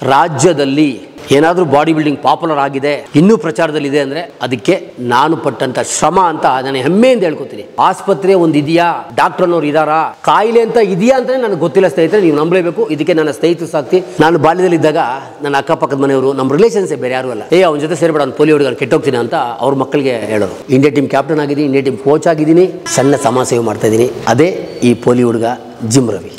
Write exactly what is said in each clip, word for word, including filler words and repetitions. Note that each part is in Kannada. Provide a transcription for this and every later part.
ರಾಜ್ಯದಲ್ಲಿ ಏನಾದರೂ ಬಾಡಿ ಬಿಲ್ಡಿಂಗ್ ಪಾಪ್ಯುಲರ್ ಆಗಿದೆ, ಇನ್ನೂ ಪ್ರಚಾರದಲ್ಲಿದೆ ಅಂದರೆ ಅದಕ್ಕೆ ನಾನು ಪಟ್ಟಂಥ ಶ್ರಮ ಅಂತ ನಾನು ಹೆಮ್ಮೆಯಿಂದ ಹೇಳ್ಕೊತೀನಿ. ಆಸ್ಪತ್ರೆ ಒಂದು ಇದೆಯಾ, ಡಾಕ್ಟರ್ ಅನ್ನೋರು ಇದ್ದಾರಾ, ಕಾಯಿಲೆ ಅಂತ ಇದೆಯಾ ಅಂತಲೇ ನನಗೆ ಗೊತ್ತಿಲ್ಲ ಸ್ನೇಹಿತರೆ, ನೀವು ನಂಬಲೇಬೇಕು. ಇದಕ್ಕೆ ನನ್ನ ಸ್ನೇಹಿತರು ಸಾಕ್ತಿ. ನಾನು ಬಾಲ್ಯದಲ್ಲಿದ್ದಾಗ ನನ್ನ ಅಕ್ಕಪಕ್ಕದ ಮನೆಯವರು, ನಮ್ಮ ರಿಲೇಷನ್ಸೇ ಬೇರೆ ಯಾರು ಅಲ್ಲ, ಏ ಅವ್ನ ಜೊತೆ ಸೇರ್ಬೇಡ, ಅವ್ನು ಪೋಲಿಯೋ ಹುಡುಗರು ಕೆಟ್ಟೋಗ್ತೀನಿ ಅಂತ ಅವ್ರ ಮಕ್ಕಳಿಗೆ ಹೇಳೋರು. ಇಂಡಿಯಾ ಟೀಮ್ ಕ್ಯಾಪ್ಟನ್ ಆಗಿದ್ದೀನಿ, ಇಂಡಿಯಾ ಟೀಮ್ ಕೋಚ್ ಆಗಿದ್ದೀನಿ, ಸಣ್ಣ ಸಮಾಜ ಸೇವೆ ಮಾಡ್ತಾ ಇದ್ದೀನಿ. ಅದೇ ಈ ಪೋಲಿಯೋ ಹುಡುಗ ಜಿಮ್ ರವಿ.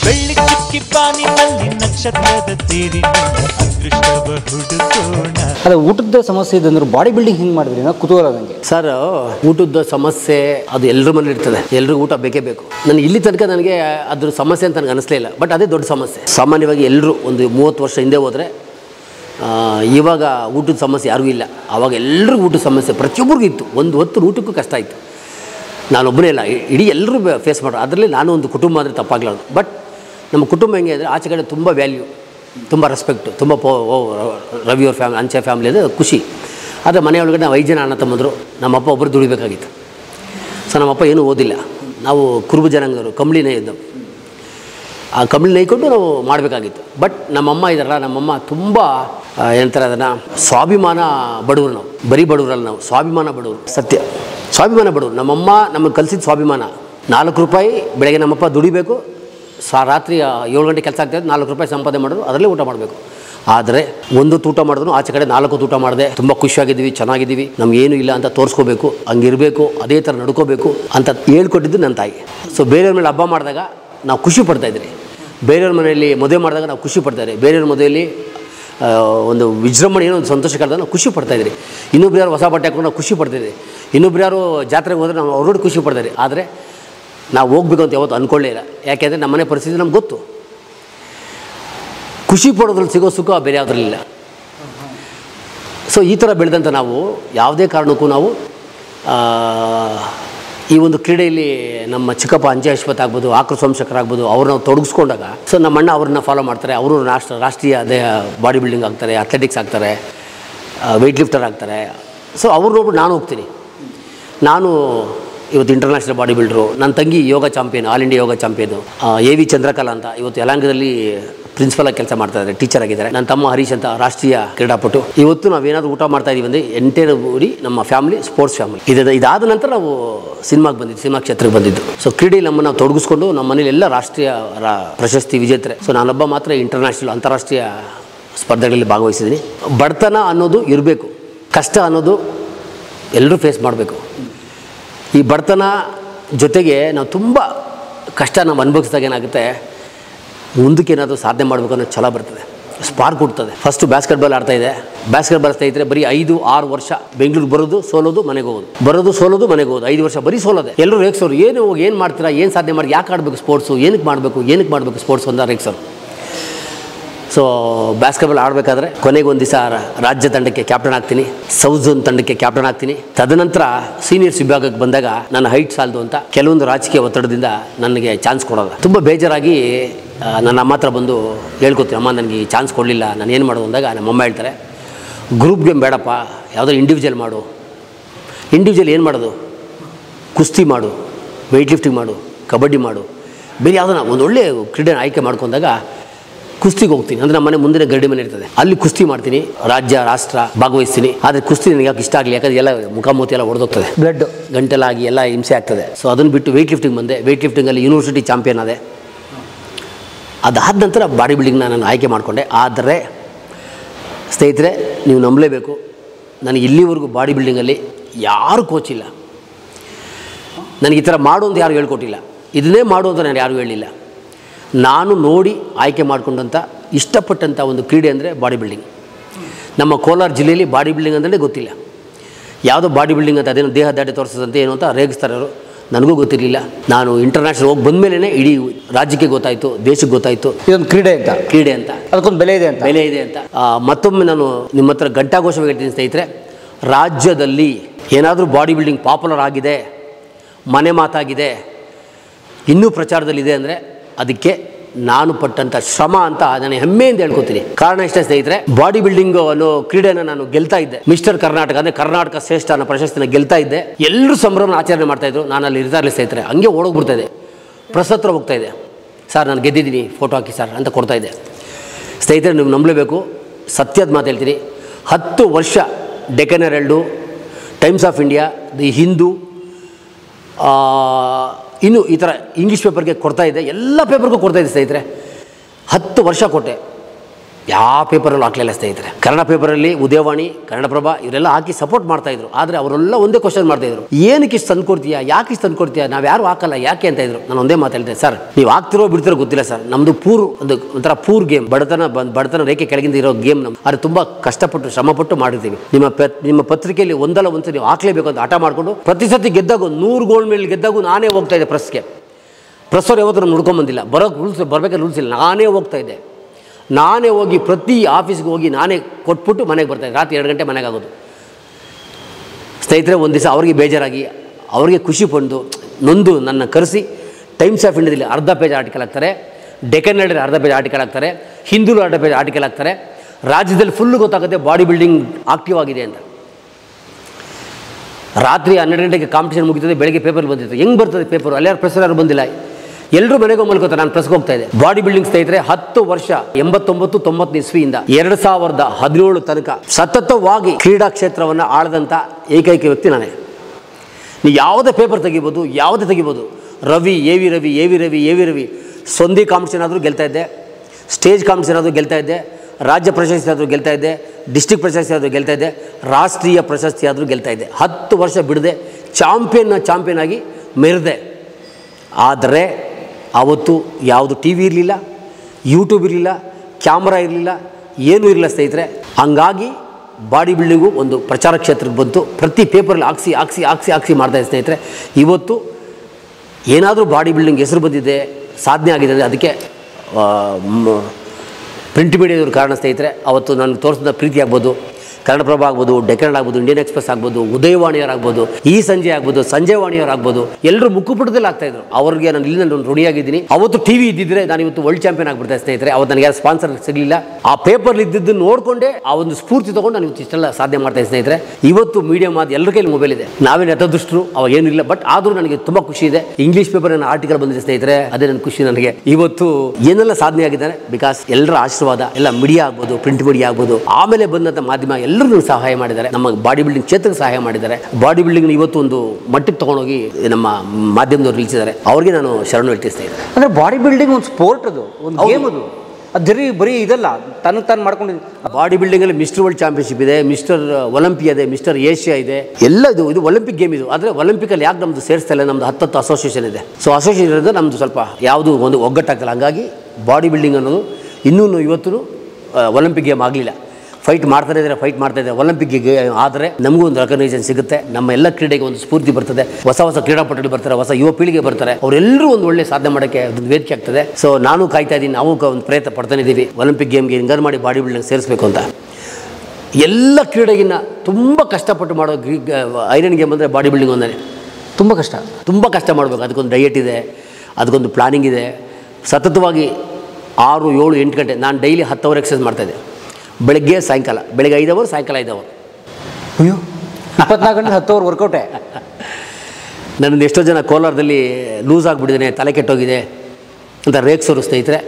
ಅದೇ ಊಟದ ಸಮಸ್ಯೆ ಇದೆ ಅಂದ್ರೆ ಬಾಡಿ ಬಿಲ್ಡಿಂಗ್ ಹಿಂಗೆ ಮಾಡಿದ್ರಿ ನಾ ಕುತೂಹಲ ನನಗೆ. ಸರ್, ಊಟದ ಸಮಸ್ಯೆ ಅದು ಎಲ್ಲರ ಮನೇಲಿ ಇರ್ತದೆ, ಎಲ್ರಿಗೂ ಊಟ ಬೇಕೇ ಬೇಕು. ನನಗೆ ಇಲ್ಲಿ ತನಕ ನನಗೆ ಅದ್ರ ಸಮಸ್ಯೆ ಅಂತ ನನಗೆ ಅನಿಸ್ಲೇ ಇಲ್ಲ. ಬಟ್ ಅದೇ ದೊಡ್ಡ ಸಮಸ್ಯೆ. ಸಾಮಾನ್ಯವಾಗಿ ಎಲ್ಲರೂ ಒಂದು ಮೂವತ್ತು ವರ್ಷ ಹಿಂದೆ ಹೋದರೆ, ಇವಾಗ ಊಟದ ಸಮಸ್ಯೆ ಯಾರಿಗೂ ಇಲ್ಲ. ಆವಾಗ ಎಲ್ರಿಗೂ ಊಟದ ಸಮಸ್ಯೆ ಪ್ರತಿಯೊಬ್ಬರಿಗೂ ಇತ್ತು. ಒಂದು ಹೊತ್ತು ಊಟಕ್ಕೂ ಕಷ್ಟ ಇತ್ತು. ನಾನೊಬ್ಬನೇ ಇಲ್ಲ, ಇಡೀ ಎಲ್ಲರೂ ಫೇಸ್ ಮಾಡೋರು. ಅದರಲ್ಲಿ ನಾನು ಒಂದು ಕುಟುಂಬ ಅಂದರೆ ತಪ್ಪಾಗಲಾರ್ದು. ಬಟ್ ನಮ್ಮ ಕುಟುಂಬ ಹೆಂಗೆ ಅಂದರೆ ಆಚೆ ಕಡೆ ತುಂಬ ವ್ಯಾಲ್ಯೂ, ತುಂಬ ರೆಸ್ಪೆಕ್ಟು, ತುಂಬ ಪೋ ಓ ರವಿಯವ್ರ ಫ್ಯಾಮಿಲಿ, ಅಂಚೆ ಫ್ಯಾಮಿಲಿ ಅಂದರೆ ಖುಷಿ. ಆದರೆ ಮನೆಯೊಳಗಡೆ ನಾವು ಐದು ಜನ ಅಣ್ಣ ತಮ್ಮಂದರು. ನಮ್ಮಪ್ಪ ಒಬ್ಬರು ದುಡಿಬೇಕಾಗಿತ್ತು. ಸೊ ನಮ್ಮಪ್ಪ ಏನೂ ಓದಿಲ್ಲ. ನಾವು ಕುರುಬ ಜನಾಂಗದವರು, ಕಂಬಳಿ ನೇಯ್ದು, ಆ ಕಂಬಳಿ ನೇಯ್ಕೊಂಡು ನಾವು ಮಾಡಬೇಕಾಗಿತ್ತು. ಬಟ್ ನಮ್ಮಮ್ಮ ಇದ್ದಾರಲ್ಲ, ನಮ್ಮಮ್ಮ ತುಂಬ ಏನಂತಾರೆ ಅದನ್ನು, ಸ್ವಾಭಿಮಾನ ಬಡವರು. ನಾವು ಬರೀ ಬಡವರಲ್ಲ, ನಾವು ಸ್ವಾಭಿಮಾನ ಬಡವರು. ಸತ್ಯ, ಸ್ವಾಭಿಮಾನ ಬಡವರು. ನಮ್ಮಮ್ಮ ನಮಗೆ ಕಲಿಸಿದ ಸ್ವಾಭಿಮಾನ. ನಾಲ್ಕು ರೂಪಾಯಿ ಬೆಳಗ್ಗೆ ನಮ್ಮಪ್ಪ ದುಡಿಬೇಕು, ಸಾ ರಾತ್ರಿ ಏಳು ಗಂಟೆ ಕೆಲಸ ಆಗ್ತಾಯಿದ್ದು, ನಾಲ್ಕು ರೂಪಾಯಿ ಸಂಪಾದನೆ ಮಾಡೋದು, ಅದರಲ್ಲೇ ಊಟ ಮಾಡಬೇಕು. ಆದರೆ ಒಂದು ಊಟ ಮಾಡಿದ್ರು ಆಚೆ ಕಡೆ ನಾಲ್ಕು ಊಟ ಮಾಡಿದೆ, ತುಂಬ ಖುಷಿಯಾಗಿದ್ದೀವಿ, ಚೆನ್ನಾಗಿದ್ದೀವಿ, ನಮಗೇನು ಇಲ್ಲ ಅಂತ ತೋರಿಸ್ಕೋಬೇಕು, ಹಂಗಿರಬೇಕು, ಅದೇ ಥರ ನಡ್ಕೋಬೇಕು ಅಂತ ಹೇಳ್ಕೊಟ್ಟಿದ್ದು ನನ್ನ ತಾಯಿ. ಸೊ ಬೇರೆಯವ್ರ ಮೇಲೆ ಹಬ್ಬ ಮಾಡಿದಾಗ ನಾವು ಖುಷಿ ಪಡ್ತಾಯಿದ್ರಿ, ಬೇರೆಯವ್ರ ಮನೆಯಲ್ಲಿ ಮದುವೆ ಮಾಡಿದಾಗ ನಾವು ಖುಷಿ ಪಡ್ತಾಯಿದ್ರಿ, ಬೇರೆಯವ್ರ ಮದುವೆಯಲ್ಲಿ ಒಂದು ವಿಜೃಂಭಣೆ ಏನೋ ಒಂದು ಸಂತೋಷ ಕಾಲದಾಗ ನಾವು ಖುಷಿ ಪಡ್ತಾಯಿದ್ರಿ. ಇನ್ನೊಬ್ರು ಯಾರು ಹೊಸ ಬಟ್ಟೆ ಹಾಕೊಂಡು ನಾವು ಖುಷಿ ಪಡ್ತಾಯಿದ್ರಿ. ಇನ್ನೊಬ್ರು ಯಾರು ಜಾತ್ರೆಗೆ ಹೋದರೆ ನಾವು ಅವ್ರೊಟ್ಟು ಖುಷಿ ಪಡ್ತಾಯಿದ್ರಿ. ಆದರೆ ನಾವು ಹೋಗ್ಬೇಕು ಅಂತ ಯಾವತ್ತು ಅಂದ್ಕೊಳ್ಳೇ ಇಲ್ಲ. ಯಾಕೆಂದರೆ ನಮ್ಮ ಮನೆ ಪರಿಸ್ಥಿತಿ ನಮ್ಗೆ ಗೊತ್ತು. ಖುಷಿ ಪಡೋದ್ರಲ್ಲಿ ಸಿಗೋ ಸುಖ ಬೇರೆ ಯಾವುದ್ರಲ್ಲಿಲ್ಲ. ಸೊ ಈ ಥರ ಬೆಳೆದಂಥ ನಾವು ಯಾವುದೇ ಕಾರಣಕ್ಕೂ ನಾವು ಈ ಒಂದು ಕ್ರೀಡೆಯಲ್ಲಿ ನಮ್ಮ ಚಿಕ್ಕಪ್ಪ ಅಂಜೆ ಅಶ್ವಥ್ ಆಗ್ಬೋದು, ಆಕ್ರೋಶ ವಂಶಕರಾಗ್ಬೋದು, ಅವ್ರನ್ನ ನಾವು ತೊಡಗಿಸ್ಕೊಂಡಾಗ, ಸೊ ನಮ್ಮ ಅಣ್ಣ ಅವ್ರನ್ನ ಫಾಲೋ ಮಾಡ್ತಾರೆ. ಅವರು ರಾಷ್ಟ್ರ ರಾಷ್ಟ್ರೀಯ ಅದೇ ಬಾಡಿ ಬಿಲ್ಡಿಂಗ್ ಆಗ್ತಾರೆ, ಅಥ್ಲೆಟಿಕ್ಸ್ ಆಗ್ತಾರೆ, ವೆಯ್ಟ್ ಲಿಫ್ಟರ್ ಆಗ್ತಾರೆ. ಸೊ ಅವ್ರು ನೋಡ್ಬಿಟ್ಟು ನಾನು ಹೋಗ್ತೀನಿ. ನಾನು ಇವತ್ತು ಇಂಟರ್ನ್ಯಾಷನಲ್ ಬಾಡಿ ಬಿಲ್ಡರು. ನನ್ನ ತಂಗಿ yoga champion, all India yoga champion, A V Chandrakala ಅಂತ ಇವತ್ತು ಯಲಾಂಗದಲ್ಲಿ ಪ್ರಿನ್ಸಿಪಲಾಗಿ ಕೆಲಸ ಮಾಡ್ತಾಯಿದ್ದಾರೆ, ಟೀಚರ್ ಆಗಿದ್ದಾರೆ. ನನ್ನ ತಮ್ಮ ಹರೀಶ್ ಅಂತ ರಾಷ್ಟ್ರೀಯ ಕ್ರೀಡಾಪಟು. ಇವತ್ತು ನಾವೇನಾದರೂ ಊಟ ಮಾಡ್ತಾ ಇದೀವಿ ಅಂದರೆ ಎಂಟೇನು ಊರಿ ನಮ್ಮ ಫ್ಯಾಮಿಲಿ ಸ್ಪೋರ್ಟ್ಸ್ ಫ್ಯಾಮಿಲಿ. ಇದು ಇದಾದ ನಂತರ ನಾವು ಸಿನಿಮಾಗೆ ಬಂದಿದ್ದು, ಸಿನಿಮಾ ಕ್ಷೇತ್ರಕ್ಕೆ ಬಂದಿದ್ದು. ಸೊ ಕ್ರೀಡೆಯಲ್ಲಿ ನಮ್ಮನ್ನು ನಾವು ತೊಡಗಿಸ್ಕೊಂಡು ನಮ್ಮ ಮನೇಲಿ ಎಲ್ಲ ರಾಷ್ಟ್ರೀಯ ಪ್ರಶಸ್ತಿ ವಿಜೇತರೆ. ಸೊ ನಾನೊಬ್ಬ ಮಾತ್ರ ಇಂಟರ್ನ್ಯಾಷನಲ್ ಅಂತಾರಾಷ್ಟ್ರೀಯ ಸ್ಪರ್ಧೆಗಳಲ್ಲಿ ಭಾಗವಹಿಸಿದ್ದೀನಿ. ಬಡತನ ಅನ್ನೋದು ಇರಬೇಕು, ಕಷ್ಟ ಅನ್ನೋದು ಎಲ್ಲರೂ ಫೇಸ್ ಮಾಡಬೇಕು. ಈ ಬಡತನ ಜೊತೆಗೆ ನಾವು ತುಂಬ ಕಷ್ಟ ನಾವು ಅನುಭವಿಸಿದಾಗ ಏನಾಗುತ್ತೆ, ಮುಂದಕ್ಕೆ ಏನಾದರೂ ಸಾಧನೆ ಮಾಡಬೇಕು ಅನ್ನೋ ಛಲ ಬರ್ತದೆ, ಸ್ಪಾರ್ಕ್ ಹುಡ್ತದೆ. ಫಸ್ಟು ಬ್ಯಾಸ್ಕೆಟ್ಬಾಲ್ ಆಡ್ತಾಯಿದ್ದೆ. ಬ್ಯಾಸ್ಕೆಟ್ಬಾಲ್ ಸ್ನೇಹಿತರೆ ಬರೀ ಐದು ಆರು ವರ್ಷ ಬೆಂಗಳೂರಿಗೆ ಬರೋದು, ಸೋಲೋದು, ಮನೆಗೆ ಹೋಗೋದು, ಬರೋದು, ಸೋಲೋದು, ಮನೆಗೆ ಹೋಗೋದು. ಐದು ವರ್ಷ ಬರೀ ಸೋಲೋದೆ. ಎಲ್ಲರೂ ರೇಗ್ಸೋರು, ಏನು ಹೋಗಿ ಏನು ಮಾಡ್ತೀರಾ, ಏನು ಸಾಧನೆ ಮಾಡಿ, ಯಾಕೆ ಆಡಬೇಕು ಸ್ಪೋರ್ಟ್ಸು, ಏನಕ್ಕೆ ಮಾಡಬೇಕು, ಏನಕ್ಕೆ ಮಾಡಬೇಕು ಸ್ಪೋರ್ಟ್ಸು ಅಂತ ರೇಗ್ಸೋರು. ಸೊ ಬ್ಯಾಸ್ಕೆಟ್ಬಾಲ್ ಆಡಬೇಕಾದ್ರೆ ಕೊನೆಗೆ ಒಂದು ದಿವಸ ರಾಜ್ಯ ತಂಡಕ್ಕೆ ಕ್ಯಾಪ್ಟನ್ ಆಗ್ತೀನಿ, ಸೌತ್ ಝೋನ್ ತಂಡಕ್ಕೆ ಕ್ಯಾಪ್ಟನ್ ಆಗ್ತೀನಿ. ತದನಂತರ ಸೀನಿಯರ್ಸ್ ವಿಭಾಗಕ್ಕೆ ಬಂದಾಗ ನನ್ನ ಹೈಟ್ ಸಾಲದು ಅಂತ ಕೆಲವೊಂದು ರಾಜಕೀಯ ಒತ್ತಡದಿಂದ ನನಗೆ ಚಾನ್ಸ್ ಕೊಡೋಲ್ಲ. ತುಂಬ ಬೇಜಾರಾಗಿ ನನ್ನ ಅಮ್ಮ ಹತ್ರ ಬಂದು ಹೇಳ್ಕೊತೀನಿ, ಅಮ್ಮ ನನಗೆ ಈ ಚಾನ್ಸ್ ಕೊಡಲಿಲ್ಲ, ನಾನು ಏನು ಮಾಡೋದು ಅಂದಾಗ ನಮ್ಮಮ್ಮ ಹೇಳ್ತಾರೆ, ಗ್ರೂಪ್ ಗೇಮ್ ಬೇಡಪ್ಪ, ಯಾವುದೋ ಇಂಡಿವಿಜುವಲ್ ಮಾಡು. ಇಂಡಿವಿಜುವಲ್ ಏನು ಮಾಡೋದು, ಕುಸ್ತಿ ಮಾಡು, ವೆಯ್ಟ್ ಲಿಫ್ಟಿಂಗ್ ಮಾಡು, ಕಬಡ್ಡಿ ಮಾಡು, ಬೇರೆ ಯಾವುದೋ ಒಂದು ಒಳ್ಳೆ ಕ್ರೀಡೆನ ಆಯ್ಕೆ ಮಾಡ್ಕೊಂಡಾಗ ಕುಸ್ತಿಗೆ ಹೋಗ್ತೀನಿ. ಅಂದರೆ ನಮ್ಮ ಮನೆ ಮುಂದಿನ ಗರಡಿ ಮನೆ ಇರ್ತದೆ, ಅಲ್ಲಿ ಕುಸ್ತಿ ಮಾಡ್ತೀನಿ, ರಾಜ್ಯ ರಾಷ್ಟ್ರ ಭಾಗವಹಿಸ್ತೀನಿ. ಆದರೆ ಕುಸ್ತಿ ನನಗೆ ಯಾಕೆ ಇಷ್ಟ ಆಗಲಿ, ಯಾಕಂದರೆ ಎಲ್ಲ ಮುಖಾಮೂತಿ ಎಲ್ಲ ಹೊಡೆದೋಗ್ತದೆ, ಬ್ಲಡ್ ಗಂಟೆಲಾಗಿ ಎಲ್ಲ ಹಿಂಸೆ ಆಗ್ತದೆ. ಸೊ ಅದನ್ನು ಬಿಟ್ಟು ವೆಯ್ಟ್ ಲಿಫ್ಟಿಂಗ್ ಬಂದೆ. ವೆಯ್ಟ್ ಲಿಫ್ಟಿಂಗಲ್ಲಿ ಯೂನಿವರ್ಸಿಟಿ ಚಾಂಪಿಯನ್ ಆದೆ. ಅದಾದ ನಂತರ ಬಾಡಿ ಬಿಲ್ಡಿಂಗ್ನ ನಾನು ಆಯ್ಕೆ ಮಾಡಿಕೊಂಡೆ. ಆದರೆ ಸ್ನೇಹಿತರೆ ನೀವು ನಂಬಲೇಬೇಕು, ನನಗೆ ಇಲ್ಲಿವರೆಗೂ ಬಾಡಿ ಬಿಲ್ಡಿಂಗಲ್ಲಿ ಯಾರು ಕೋಚ್ ಇಲ್ಲ. ನನಗೆ ಈ ಥರ ಮಾಡು ಅಂತ ಯಾರು ಹೇಳ್ಕೊಟ್ಟಿಲ್ಲ, ಇದನ್ನೇ ಮಾಡು ಅಂತ ನಾನು ಯಾರು ಹೇಳಿಲ್ಲ. ನಾನು ನೋಡಿ ಆಯ್ಕೆ ಮಾಡಿಕೊಂಡಂಥ ಇಷ್ಟಪಟ್ಟಂಥ ಒಂದು ಕ್ರೀಡೆ ಅಂದರೆ ಬಾಡಿ ಬಿಲ್ಡಿಂಗ್. ನಮ್ಮ ಕೋಲಾರ ಜಿಲ್ಲೆಯಲ್ಲಿ ಬಾಡಿ ಬಿಲ್ಡಿಂಗ್ ಅಂದರೆ ಗೊತ್ತಿಲ್ಲ, ಯಾವುದೋ ಬಾಡಿ ಬಿಲ್ಡಿಂಗ್ ಅಂತ ಅದೇನೋ ದೇಹ ದಾಟಿ ತೋರಿಸೋದಂತೆ ಏನು ಅಂತ ರೇಗಿಸ್ತಾರೆ ಅವರು. ನನಗೂ ಗೊತ್ತಿರಲಿಲ್ಲ. ನಾನು ಇಂಟರ್ನ್ಯಾಷನಲ್ ಹೋಗಿ ಬಂದ ಮೇಲೇ ಇಡೀ ರಾಜ್ಯಕ್ಕೆ ಗೊತ್ತಾಯಿತು, ದೇಶಕ್ಕೆ ಗೊತ್ತಾಯಿತು ಇದೊಂದು ಕ್ರೀಡೆ ಅಂತ ಕ್ರೀಡೆ ಅಂತ ಅದಕ್ಕೊಂದು ಬೆಲೆ ಇದೆ ಅಂತ ಬೆಲೆ ಇದೆ ಅಂತ ಮತ್ತೊಮ್ಮೆ ನಾನು ನಿಮ್ಮ ಹತ್ರ ಘಂಟಾಘೋಷವಾಗಿ ಹೇಳ್ತೀನಿ ಸ್ನೇಹಿತರೆ, ರಾಜ್ಯದಲ್ಲಿ ಏನಾದರೂ ಬಾಡಿ ಬಿಲ್ಡಿಂಗ್ ಪಾಪ್ಯುಲರ್ ಆಗಿದೆ, ಮನೆ ಮಾತಾಗಿದೆ, ಇನ್ನೂ ಪ್ರಚಾರದಲ್ಲಿದೆ ಅಂದರೆ ಅದಕ್ಕೆ ನಾನು ಪಟ್ಟಂಥ ಶ್ರಮ ಅಂತ ನಾನು ಹೆಮ್ಮೆಯಿಂದ ಹೇಳ್ಕೊತೀನಿ. ಕಾರಣ ಇಷ್ಟೇ ಸ್ನೇಹಿತರೆ, ಬಾಡಿ ಬಿಲ್ಡಿಂಗ್ ಅನ್ನೋ ಕ್ರೀಡೆನ ನಾನು ಗೆಲ್ತಾ ಇದ್ದೆ. ಮಿಸ್ಟರ್ ಕರ್ನಾಟಕ ಅಂದರೆ ಕರ್ನಾಟಕ ಶ್ರೇಷ್ಠ ಅನ್ನೋ ಪ್ರಶಸ್ತಿನ ಗೆಲ್ತಾ ಇದ್ದೆ. ಎಲ್ಲರೂ ಸಂಭ್ರಮ ಆಚರಣೆ ಮಾಡ್ತಾಯಿದ್ರು, ನಾನು ಅಲ್ಲಿ ಇರ್ತಾ ಇರಲಿ ಸ್ನೇಹಿತರೆ. ಹಂಗೆ ಓಡೋಗ್ಬಿಡ್ತಾ ಇದೆ, ಪ್ರೆಸ್ ಹತ್ರ ಹೋಗ್ತಾಯಿದ್ದೆ, ಸರ್ ನಾನು ಗೆದ್ದಿದ್ದೀನಿ ಫೋಟೋ ಹಾಕಿ ಸರ್ ಅಂತ ಕೊಡ್ತಾಯಿದ್ದೆ. ಸ್ನೇಹಿತರೆ ನೀವು ನಂಬಲೇಬೇಕು, ಸತ್ಯದ ಮಾತು ಹೇಳ್ತೀನಿ, ಹತ್ತು ವರ್ಷ Deccan Herald, Times of India, the Hindu, ಇನ್ನು ಈ ಥರ ಇಂಗ್ಲೀಷ್ ಪೇಪರ್ಗೆ ಕೊಡ್ತಾಯಿದ್ದೆ, ಎಲ್ಲ ಪೇಪರ್ಗೂ ಕೊಡ್ತಾಯಿದ್ದೆ ಸ್ನೇಹಿತರೆ. ಹತ್ತು ವರ್ಷ ಕೊಟ್ಟೆ, ಯಾವ ಪೇಪರಲ್ಲೂ ಹಾಕಲಿಲ್ಲ ಸ್ನೇಹಿತರೆ. ಕನ್ನಡ ಪೇಪರಲ್ಲಿ ಉದಯವಾಣಿ, ಕನ್ನಡಪ್ರಭ ಇವರೆಲ್ಲ ಹಾಕಿ ಸಪೋರ್ಟ್ ಮಾಡ್ತಾಯಿದ್ರು. ಆದರೆ ಅವರೆಲ್ಲ ಒಂದೇ ಕ್ವಶನ್ ಮಾಡ್ತಾಯಿದ್ರು, ಏನಕ್ಕೆ ಇಷ್ಟು ತಂದು ಕೊಡ್ತೀಯಾ, ಯಾಕೆ ಇಷ್ಟು ತಂದು ಕೊಡ್ತೀಯಾ, ನಾವು ಯಾರು ಹಾಕಲ್ಲ ಯಾಕೆ ಅಂತ ಇದ್ರು. ನಾನು ಒಂದೇ ಮಾತಾಡ್ತೆ, ಸರ್ ನೀವು ಹಾಕ್ತಿರೋ ಬಿಡ್ತಿರೋ ಗೊತ್ತಿಲ್ಲ ಸರ್, ನಮ್ಮದು ಪೂರ್ ಒಂದು ಒಂಥರ ಪೂರ್ ಗೇಮ್, ಬಡತನ ಬಡತನ ರೇಖೆ ಕೆಳಗಿಂದ ಇರೋ ಗೇಮ್ ನಮ್ಮ. ಆದರೆ ತುಂಬ ಕಷ್ಟಪಟ್ಟು ಶ್ರಮಪಟ್ಟು ಮಾಡಿರ್ತೀವಿ. ನಿಮ್ಮ ಪ ನಿಮ್ಮ ಪತ್ರಿಕೆಯಲ್ಲಿ ಒಂದಲ್ಲ ಒಂದು ನೀವು ಹಾಕಲೇಬೇಕು ಅಂತ ಹಠ ಮಾಡಿಕೊಂಡು ಪ್ರತಿ ಸತಿ ಗೆದ್ದಾಗ ನೂರು ಗೋಲ್ಡ್ ಮೆಡಲ್ ಗೆದ್ದಾಗೂ ನಾನೇ ಹೋಗ್ತಾ ಇದ್ದೆ ಪ್ರೆಸ್ಗೆ. ಪ್ರೆಸ್ ಅವ್ರು ಯಾವತ್ತೂ ನಾನು ನೋಡ್ಕೊಂಬಂದಿಲ್ಲ, ಬರೋಕ್ಕೆ ರೂಲ್ಸ್ ಬರಬೇಕಾದ್ರೆ ರೂಲ್ಸ್ ಇಲ್ಲ, ನಾನೇ ಹೋಗ್ತಾ ಇದ್ದೆ. ನಾನೇ ಹೋಗಿ ಪ್ರತಿ ಆಫೀಸ್ಗೆ ಹೋಗಿ ನಾನೇ ಕೊಟ್ಬಿಟ್ಟು ಮನೆಗೆ ಬರ್ತಾಯಿದ್ದೆ. ರಾತ್ರಿ ಎರಡು ಗಂಟೆ ಮನೆಗೆ ಆಗೋದು ಸ್ನೇಹಿತರೆ. ಒಂದು ದಿವಸ ಅವ್ರಿಗೆ ಬೇಜಾರಾಗಿ, ಅವ್ರಿಗೆ ಖುಷಿ ಪಂಡು ನೊಂದು ನನ್ನ ಕರೆಸಿ ಟೈಮ್ಸ್ ಆಫ್ ಇಂಡಿಯಾದಲ್ಲಿ ಅರ್ಧ ಪೇಜ್ ಆರ್ಟಿಕಲ್ ಹಾಕ್ತಾರೆ, ಡೆಕ್ಕನ್ ಹೆರಾಲ್ಡ್ ಅರ್ಧ ಪೇಜ್ ಆರ್ಟಿಕಲ್ ಹಾಕ್ತಾರೆ, ಹಿಂದೂಲು ಅರ್ಧ ಪೇಜ್ ಆರ್ಟಿಕಲ್ ಹಾಕ್ತಾರೆ. ರಾಜ್ಯದಲ್ಲಿ ಫುಲ್ಲು ಗೊತ್ತಾಗುತ್ತೆ ಬಾಡಿ ಬಿಲ್ಡಿಂಗ್ ಆಕ್ಟಿವ್ ಆಗಿದೆ ಅಂತ. ರಾತ್ರಿ ಹನ್ನೆರಡು ಗಂಟೆಗೆ ಕಾಂಪಿಟೇಷನ್ ಮುಗಿತದೆ, ಬೆಳಗ್ಗೆ ಪೇಪರ್ ಬಂದಿತ್ತು. ಹೆಂಗೆ ಬರ್ತದೆ ಪೇಪರು? ಅಲ್ಲಿ ಯಾರು ಪ್ರೆಸ್ ಯಾರು ಬಂದಿಲ್ಲ, ಎಲ್ಲರೂ ಮನೆಗೆ ಮಲ್ಕೋತಾರೆ, ನಾನು ಪ್ರೆಸ್ಗೆ ಹೋಗ್ತಾ ಇದ್ದೆ. ಬಾಡಿ ಬಿಲ್ಡಿಂಗ್ ಸ್ನೇಹಿತರೆ ಹತ್ತು ವರ್ಷ ಎಂಬತ್ತೊಂಬತ್ತು ತೊಂಬತ್ತು ಇಸ್ವಿಯಿಂದ ಎರಡು ಸಾವಿರದ ಹದಿನೇಳು ತನಕ ಸತತವಾಗಿ ಕ್ರೀಡಾ ಕ್ಷೇತ್ರವನ್ನು ಆಳದಂಥ ಏಕೈಕ ವ್ಯಕ್ತಿ ನಾನೇ. ನೀವು ಯಾವುದೇ ಪೇಪರ್ ತೆಗಿಬೋದು, ಯಾವುದೇ ತೆಗಿಬೋದು. Ravi, A V Ravi, A V Ravi, A V Ravi ಸೊಂದಿ ಕಾಂಪಿಟೇಷನ್ ಆದರೂ ಗೆಲ್ತಾ ಇದ್ದೆ, ಸ್ಟೇಜ್ ಕಾಂಪಿಟೇಷನ್ ಆದರೂ ಗೆಲ್ತಾ ಇದ್ದೆ, ರಾಜ್ಯ ಪ್ರಶಸ್ತಿ ಆದರೂ ಗೆಲ್ತಾ ಇದ್ದೆ, ಡಿಸ್ಟ್ರಿಕ್ಟ್ ಪ್ರಶಸ್ತಿ ಆದರೂ ಗೆಲ್ತಾ ಇದ್ದೆ, ರಾಷ್ಟ್ರೀಯ ಪ್ರಶಸ್ತಿ ಆದರೂ ಗೆಲ್ತಾ ಇದ್ದೆ. ಹತ್ತು ವರ್ಷ ಬಿಡದೆ ಚಾಂಪಿಯನ್ನ ಚಾಂಪಿಯನ್ ಆಗಿ ಮೆರೆದೆ. ಆದರೆ ಆವತ್ತು ಯಾವುದು ಟಿ ವಿ ಇರಲಿಲ್ಲ, ಯೂಟ್ಯೂಬ್ ಇರಲಿಲ್ಲ, ಕ್ಯಾಮ್ರಾ ಇರಲಿಲ್ಲ, ಏನೂ ಇರಲಿಲ್ಲ ಸ್ನೇಹಿತರೆ. ಹಂಗಾಗಿ ಬಾಡಿ ಬಿಲ್ಡಿಂಗು ಒಂದು ಪ್ರಚಾರ ಕ್ಷೇತ್ರಕ್ಕೆ ಬಂತು. ಪ್ರತಿ ಪೇಪರಲ್ಲಿ ಹಾಕ್ಸಿ ಹಾಕ್ಸಿ ಹಾಕ್ಸಿ ಹಾಕ್ಸಿ ಮಾಡ್ತಾಯಿದ್ದೆ ಸ್ನೇಹಿತರೆ. ಇವತ್ತು ಏನಾದರೂ ಬಾಡಿ ಬಿಲ್ಡಿಂಗ್ ಹೆಸರು ಬಂದಿದೆ, ಸಾಧನೆ ಆಗಿದೆ, ಅದಕ್ಕೆ ಪ್ರಿಂಟ್ ಮೀಡಿಯಾದವ್ರ ಕಾರಣ ಸ್ನೇಹಿತರೆ. ಅವತ್ತು ನನಗೆ ತೋರಿಸಿದ ಪ್ರೀತಿ ಆಗ್ಬೋದು, ಕನ್ನಡಪ್ರಭ ಆಗ್ಬೋದು, ಡೆಕ್ಕನ್ ಆಗ್ಬೋದು, ಇಂಡಿಯನ್ ಎಕ್ಸ್ಪ್ರೆಸ್ ಆಗ್ಬೋದು, ಉದಯವಾಣಿಯವರಾಗ್ಬೋದು, ಈ ಸಂಜೆ ಆಗ್ಬೋದು, ಸಂಜೆ ವಾಣಿಯವರಾಗ್ಬೋದು, ಎಲ್ಲರೂ ಮುಖಪುಟದಲ್ಲಿ ಆಗ್ತಾಯಿದ್ರು. ಅವ್ರಿಗೆ ನಾನು ಇಲ್ಲಿ ನಾನು ಋಣಿಯಾಗಿದ್ದೀನಿ. ಅವತ್ತು ಟಿ ವಿ ಇದ್ದಿದ್ರೆ ನಾನು ಇವತ್ತು ವರ್ಲ್ಡ್ ಚಾಂಪಿಯನ್ ಆಗ್ಬಿಡ್ತಾ ಸ್ನೇಹಿತರೆ. ಅವತ್ತು ನನಗೆ ಯಾರು ಸ್ಪಾನ್ಸರ್ ಸಿಗಲಿಲ್ಲ. ಆ ಪೇಪರ್ಲಿ ಇದ್ದಿದ್ದು ನೋಡಿಕೊಂಡೆ ಆ ಒಂದು ಸ್ಫೂರ್ತಿ ತೊಗೊಂಡು ನಾನು ಇವತ್ತು ಇಷ್ಟೆಲ್ಲ ಸಾಧನೆ ಮಾಡ್ತಾ ಇದ್ದೆ ಸ್ನೇಹಿತರೆ. ಇವತ್ತು ಮೀಡಿಯಮ್ ಆದ ಎಲ್ಲರ ಕೈಲಿ ಮೊಬೈಲ್ ಇದೆ. ನಾವೇನು ಎತ್ತದೃಷ್ಟರು ಅವಾಗ ಏನಿಲ್ಲ, ಬಟ್ ಆದರೂ ನನಗೆ ತುಂಬ ಖುಷಿ ಇದೆ. ಇಂಗ್ಲೀಷ್ ಪೇಪರ್ ನನ್ನ ಆರ್ಟಿಕಲ್ ಬಂದಿದೆ ಸ್ನೇಹಿತರೆ, ಅದೇ ನನ್ನ ಖುಷಿ ನನಗೆ. ಇವತ್ತು ಏನೆಲ್ಲ ಸಾಧನೆ ಆಗಿದ್ದಾರೆ ಬಿಕಾಸ್ ಎಲ್ಲರ ಆಶೀರ್ವಾದ, ಎಲ್ಲ ಮೀಡಿಯಾ ಆಗ್ಬೋದು, ಪ್ರಿಂಟ್ ಮೀಡಿಯಾ ಆಗ್ಬೋದು, ಆಮೇಲೆ ಬಂದಂಥ ಮಾಧ್ಯಮ ಎಲ್ಲರೂ ಸಹಾಯ ಮಾಡಿದ್ದಾರೆ. ನಮ್ಮ ಬಾಡಿ ಬಿಲ್ಡಿಂಗ್ ಕ್ಷೇತ್ರಕ್ಕೆ ಸಹಾಯ ಮಾಡಿದ್ದಾರೆ. ಬಾಡಿ ಬಿಲ್ಡಿಂಗ್ ಇವತ್ತು ಒಂದು ಮಟ್ಟಕ್ಕೆ ತೊಗೊಂಡೋಗಿ ನಮ್ಮ ಮಾಧ್ಯಮದವ್ರು ನಿಲ್ಲಿಸಿದ್ದಾರೆ. ಅವ್ರಿಗೆ ನಾನು ಶರಣು ಹೇಳ್ತಿಸ್ತಾ ಇದ್ದೆ. ಅಂದರೆ ಬಾಡಿ ಬಿಲ್ಡಿಂಗ್ ಒಂದು ಸ್ಪೋರ್ಟ್, ಅದು ಒಂದು ಗೇಮ್, ಅದು ಅದು ಜರಿ ಬರೀ ಇದಲ್ಲ, ತನಗೆ ತಾನು ಮಾಡ್ಕೊಂಡಿದ್ದು. ಬಾಡಿ ಬಿಲ್ಡಿಂಗಲ್ಲಿ ಮಿಸ್ಟರ್ ವರ್ಲ್ಡ್ ಚಾಂಪಿಯನ್ಶಿಪ್ ಇದೆ, ಮಿಸ್ಟರ್ ಒಲಿಂಪಿಯಾ ಇದೆ, ಮಿಸ್ಟರ್ ಏಷ್ಯಾ ಇದೆ, ಎಲ್ಲ ಇದು ಇದು ಒಲಿಂಪಿಕ್ ಗೇಮ್ ಇದು. ಆದರೆ ಒಲಿಂಪಿಕಲ್ಲಿ ಯಾಕೆ ನಮ್ಮದು ಸೇರಿಸ್ತಾ ಇಲ್ಲ? ನಮ್ಮದು ಹತ್ತತ್ತು ಅಸೋಸಿಯೇಷನ್ ಇದೆ. ಸೊ ಅಸೋಸಿಯೇಷನ್ ಇರೋದು ನಮ್ಮದು ಸ್ವಲ್ಪ ಯಾವುದು ಒಂದು ಒಗ್ಗಟ್ಟಾಗ್ತಲ್ಲ. ಹಂಗಾಗಿ ಬಾಡಿ ಬಿಲ್ಡಿಂಗ್ ಅನ್ನೋದು ಇನ್ನೂ ಇವತ್ತು ಒಲಿಂಪಿಕ್ ಗೇಮ್ ಆಗಲಿಲ್ಲ. ಫೈಟ್ ಮಾಡ್ತಾನೆ ಇದ್ದಾರೆ, ಫೈಟ್ ಮಾಡ್ತಾ ಇದ್ದಾರೆ. ಒಲಿಂಪಿಕ್ಗೆ ಆದರೆ ನಮಗೂ ಒಂದು ರೆಕಗ್ನೈಸೇಷನ್ ಸಿಗುತ್ತೆ. ನಮ್ಮ ಎಲ್ಲ ಕ್ರೀಡೆಗೆ ಒಂದು ಸ್ಫೂರ್ತಿ ಬರ್ತದೆ. ಹೊಸ ಹೊಸ ಕ್ರೀಡಾಪಟುಗಳು ಬರ್ತಾರೆ, ಹೊಸ ಯುವ ಪೀಳಿಗೆ ಬರ್ತಾರೆ. ಅವರೆಲ್ಲರೂ ಒಂದು ಒಳ್ಳೆ ಸಾಧನೆ ಮಾಡೋಕ್ಕೆ ಒಂದು ವೇದಿಕೆ ಆಗ್ತದೆ. ಸೊ ನಾನು ಕಾಯ್ತಾ ಇದ್ದೀನಿ, ನಾವು ಒಂದು ಪ್ರಯತ್ನ ಪಡ್ತಾನೆ ಇದ್ದೀವಿ ಒಲಿಂಪಿಕ್ ಗೇಮ್ಗೆ ಹಿಂಗಾರು ಮಾಡಿ ಬಾಡಿ ಬಿಲ್ಡಿಂಗ್ ಸೇರಿಸಬೇಕು ಅಂತ. ಎಲ್ಲ ಕ್ರೀಡೆಗಿನ್ನ ತುಂಬ ಕಷ್ಟಪಟ್ಟು ಮಾಡೋ ಐರನ್ ಗೇಮ್ ಅಂದರೆ ಬಾಡಿ ಬಿಲ್ಡಿಂಗ್ ಒಂದೇ. ತುಂಬ ಕಷ್ಟ, ತುಂಬ ಕಷ್ಟ ಮಾಡಬೇಕು. ಅದಕ್ಕೊಂದು ಡಯಟ್ ಇದೆ, ಅದಕ್ಕೊಂದು ಪ್ಲಾನಿಂಗ್ ಇದೆ. ಸತತವಾಗಿ ಆರು ಏಳು ಎಂಟು ಗಂಟೆ ನಾನು ಡೈಲಿ ಹತ್ತು ಅವರ್ ಎಕ್ಸಸೈಸ್ ಮಾಡ್ತಾಯಿದ್ದೆ. ಬೆಳಗ್ಗೆ ಸಾಯಂಕಾಲ, ಬೆಳಗ್ಗೆ ಐದು ಅವರ್, ಸಾಯಂಕಾಲ ಐದು ಅವರ್. ಅಯ್ಯೋ, ಇಪ್ಪತ್ನಾಲ್ಕು ಗಂಟೆ ಹತ್ತು ಅವರ್ ವರ್ಕೌಟೇ. ನನ್ನದು ಎಷ್ಟೋ ಜನ ಕೋಲಾರದಲ್ಲಿ ಲೂಸ್ ಆಗಿಬಿಟ್ಟಿದ್ದೇನೆ, ತಲೆ ಕೆಟ್ಟೋಗಿದೆ ಅಂತ ರೇಕ್ಸೋರು ಸ್ನೇಹಿತರೆ.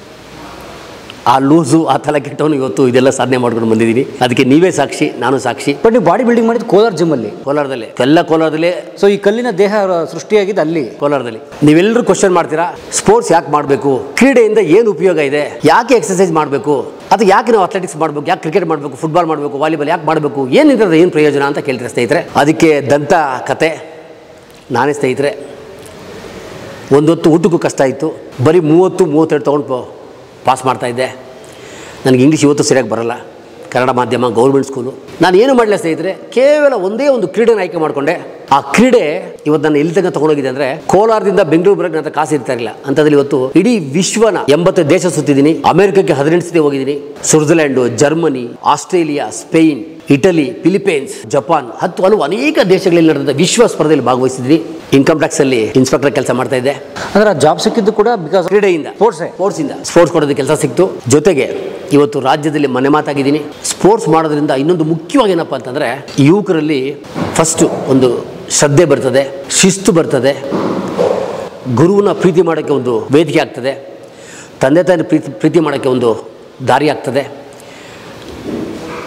ಆ ಲೂಸು, ಆ ತಲೆ ಕೆಟ್ಟವನು ಇವತ್ತು ಇದೆಲ್ಲ ಸಾಧನೆ ಮಾಡ್ಕೊಂಡು ಬಂದಿದ್ದೀನಿ. ಅದಕ್ಕೆ ನೀವೇ ಸಾಕ್ಷಿ, ನಾನು ಸಾಕ್ಷಿ. ಬಟ್ ನೀವು ಬಾಡಿ ಬಿಲ್ಡಿಂಗ್ ಮಾಡಿದ್ದು ಕೋಲಾರ ಜಿಮ್ಮಲ್ಲಿ, ಕೋಲಾರದಲ್ಲಿ, ಎಲ್ಲ ಕೋಲಾರದಲ್ಲೇ. ಸೊ ಈ ಕಲ್ಲಿನ ದೇಹ ಸೃಷ್ಟಿಯಾಗಿದ್ದು ಅಲ್ಲಿ ಕೋಲಾರದಲ್ಲಿ. ನೀವೆಲ್ಲರೂ ಕ್ವಶನ್ ಮಾಡ್ತೀರಾ, ಸ್ಪೋರ್ಟ್ಸ್ ಯಾಕೆ ಮಾಡಬೇಕು, ಕ್ರೀಡೆಯಿಂದ ಏನು ಉಪಯೋಗ ಇದೆ, ಯಾಕೆ ಎಕ್ಸಸೈಸ್ ಮಾಡಬೇಕು, ಅದು ಯಾಕೆ ನಾವು ಅಥ್ಲೆಟಿಕ್ಸ್ ಮಾಡಬೇಕು, ಯಾಕೆ ಕ್ರಿಕೆಟ್ ಮಾಡಬೇಕು, ಫುಟ್ಬಾಲ್ ಮಾಡಬೇಕು, ವಾಲಿಬಾಲ್ ಯಾಕೆ ಮಾಡಬೇಕು, ಏನಿದ್ರೆ ಏನು ಪ್ರಯೋಜನ ಅಂತ ಕೇಳ್ತಾರೆ ಸ್ನೇಹಿತರೆ. ಅದಕ್ಕೆ ದಂತ ಕತೆ ನಾನೇ ಸ್ನೇಹಿತರೆ. ಒಂದೊತ್ತು ಊಟಕ್ಕೂ ಕಷ್ಟ ಇತ್ತು. ಬರೀ ಮೂವತ್ತು ಮೂವತ್ತೆರಡು ತೊಗೊಂಡು ಪಾಸ್ ಮಾಡ್ತಾಯಿದ್ದೆ. ನನಗೆ ಇಂಗ್ಲೀಷ್ ಇವತ್ತು ಸರಿಯಾಗಿ ಬರೋಲ್ಲ, ಕನ್ನಡ ಮಾಧ್ಯಮ, ಗೌರ್ಮೆಂಟ್ ಸ್ಕೂಲು. ನಾನು ಏನು ಮಾಡಲಿಲ್ಲ ಸ್ನೇಹಿತರೆ, ಕೇವಲ ಒಂದೇ ಒಂದು ಕ್ರೀಡೆನ ಆಯ್ಕೆ ಮಾಡಿಕೊಂಡೆ. ಆ ಕ್ರೀಡೆ ಇವತ್ತು ನಾನು ಎಲ್ಲಿ ತನಕ ತೊಗೊಂಡೋಗಿದೆ ಅಂದರೆ, ಕೋಲಾರದಿಂದ ಬೆಂಗಳೂರು ಬರೋಕ್ಕೆ ನನ್ನ ಕಾಸು ಇರ್ತಾ ಇರಲಿಲ್ಲ. ಅಂಥದ್ರಲ್ಲಿ ಇವತ್ತು ಇಡೀ ವಿಶ್ವನ ಎಂಬತ್ತು ದೇಶ ಸುತ್ತಿದ್ದೀನಿ. ಅಮೆರಿಕಕ್ಕೆ ಹದಿನೆಂಟು ಸತಿ ಹೋಗಿದ್ದೀನಿ. Switzerland, Germany, Australia, Spain, Italy, Philippines, Japan, ಹತ್ತು ಹಲವು ಅನೇಕ ದೇಶಗಳಲ್ಲಿ ನಡೆದ ವಿಶ್ವ ಸ್ಪರ್ಧೆಯಲ್ಲಿ ಭಾಗವಹಿಸಿದ್ರಿ. ಇನ್ಕಮ್ ಟ್ಯಾಕ್ಸಲ್ಲಿ ಇನ್ಸ್ಪೆಕ್ಟರ್ ಕೆಲಸ ಮಾಡ್ತಾ ಇದ್ದೆ. ಅಂದರೆ ಆ ಜಾಬ್ ಸಿಕ್ಕಿದ್ದು ಕೂಡ ಬಿಕಾಸ್ ಕ್ರೀಡೆಯಿಂದ, ಸ್ಪೋರ್ಟ್ಸೇ ಸ್ಪೋರ್ಟ್ಸಿಂದ ಸ್ಪೋರ್ಟ್ಸ್ ಕೊಡೋದು ಕೆಲಸ ಸಿಕ್ತು. ಜೊತೆಗೆ ಇವತ್ತು ರಾಜ್ಯದಲ್ಲಿ ಮನೆ ಮಾತಾಗಿದ್ದೀನಿ. ಸ್ಪೋರ್ಟ್ಸ್ ಮಾಡೋದ್ರಿಂದ ಇನ್ನೊಂದು ಮುಖ್ಯವಾಗಿ ಏನಪ್ಪ ಅಂತಂದರೆ, ಯುವಕರಲ್ಲಿ ಫಸ್ಟು ಒಂದು ಶ್ರದ್ಧೆ ಬರ್ತದೆ, ಶಿಸ್ತು ಬರ್ತದೆ, ಗುರುವನ್ನ ಪ್ರೀತಿ ಮಾಡೋಕ್ಕೆ ಒಂದು ವೇದಿಕೆ ಆಗ್ತದೆ, ತಂದೆ ತಾಯಿ ಪ್ರೀತಿ ಪ್ರೀತಿ ಮಾಡೋಕ್ಕೆ ಒಂದು ದಾರಿ ಆಗ್ತದೆ.